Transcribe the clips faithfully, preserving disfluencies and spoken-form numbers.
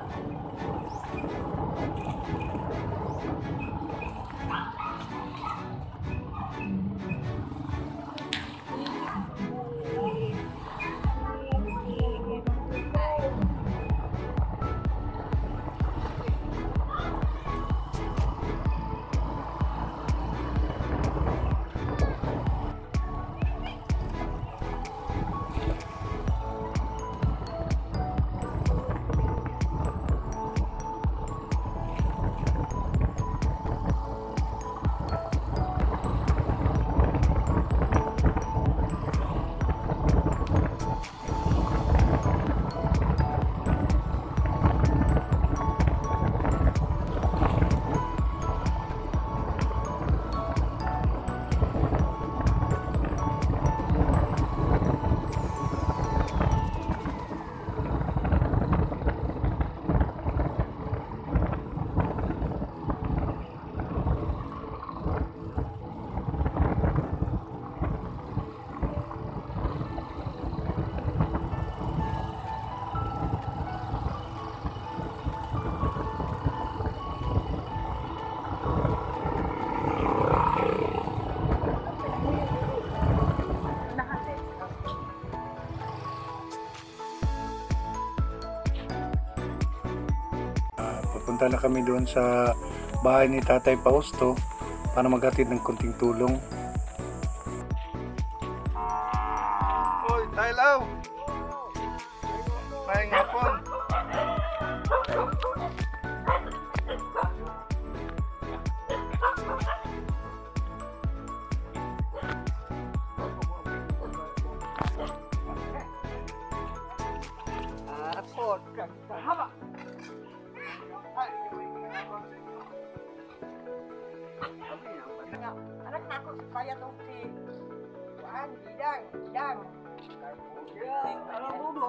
Punta na kami doon sa bahay ni Tatay Fausto para maghatid ng kunting tulong. Hoy, Taylaw! Maayong hapon! Hapon! Haba! Anak aku supaya tuh si Juan bidang bidang kalau dulu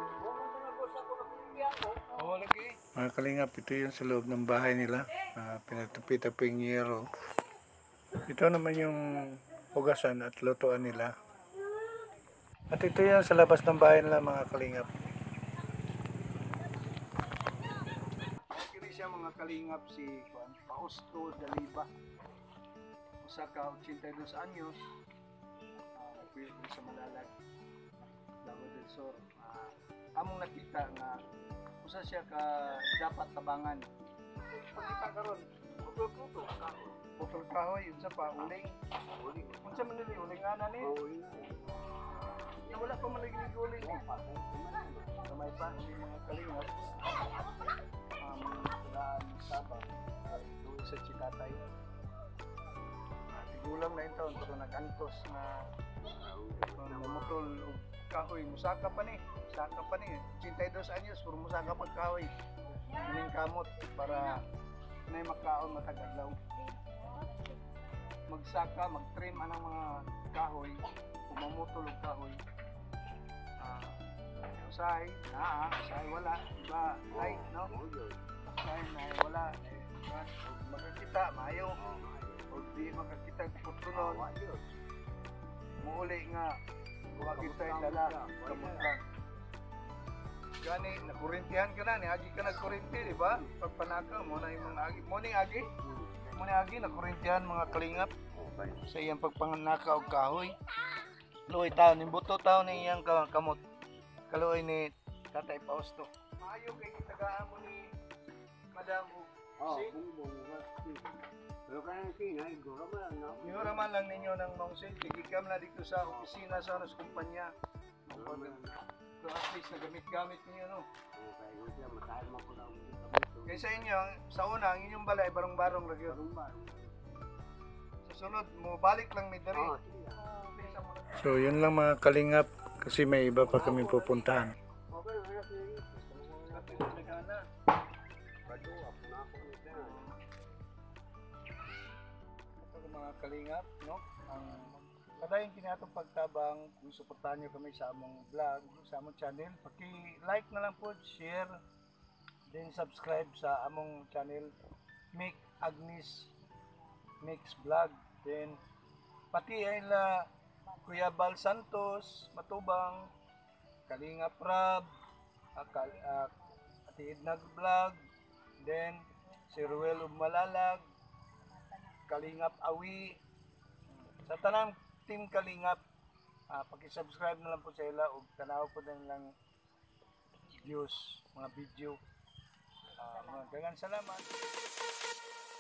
Oh, lagi. Mga kalingap, ito yung sa loob ng bahay nila. Uh, pinatapitaping yero. Ito naman yung hugasan at lutuan nila. At ito yung sa labas ng bahay nila, mga kalingap. Kini siya mga kalingap si Juan Fausto Daliba. Usa ka eighty-two anyos. Uh, Nagpuyod sa Malalag, Davao del Sur. Uh, among nakita nga usa siya ka dapat tabangan. Pakita karon, putol-putol kahoy. Putol kahoy, unsa pa uling. Uling. Unsa man nili uling ana ni? Uling. Na wala pa man naging uling ni. Kamay pa si mga kalingap. Um, sulaan saba ay doon sa Chikatay. Tigulang na ito, pero nag-antos na mamutol o kahoy. Musaka pa ni, musaka pa ni. eighty-two anyos, pero musaka pag kahoy. Kaming kamot para may makaon matag-adlaw. Magsaka, mag-trim anang mga kahoy, kung mamutol o kahoy. Uh, usahay, naa, usahay wala. Diba, ay, no? Usahay na wala. Eh, magkakita, maayo. O di makakita putunon muuli nga makita yung dala kamot lang gani nakurintihan ka na ni agi ka nagkurinti di ba pagpanaka mo na yung mga agi mo ning agi mo ning agi nakurintihan mga kalingap sa iyang pagpanganaka og kahoy luoy taon ning buto taon ning iyang kamot kaluoy ni Tatay Fausto maayo kay gitagaan mo ni Madam si pero kanang sinay, igura man lang. Igura man lang ninyo ng Mongsin. Tigikam na dito sa opisina sa anos kumpanya. So at least nagamit-gamit ninyo, no? Okay, kaya matahal man po na ang kaya sa inyo, sa una, ang inyong balay, barong-barong lagi. barong-barong. Sa sunod, mo balik lang may dari. Oh, so yun lang mga kalingap, kasi may iba pa kami pupuntahan. okay, wala siya. Sa pinagana. Bado, apo na ako nito. Mga kalingap, no? Ang padayon kini atong pagtabang, kung suportahan niyo kami sa among vlog, sa among channel, paki-like na lang po, share, then subscribe sa among channel, Mick Agnes Mix Vlog, then pati ay la Kuya Bal Santos, Matubang, Kalingap Rab, uh, uh, Ati Ednag Vlog, then si Ruel ug Malalag, Kalingap Awi, sa tanang team Kalingap, uh, paki-subscribe na lang po sa ila ug tanaw po na lang views, mga video. Uh, mga daghang salamat.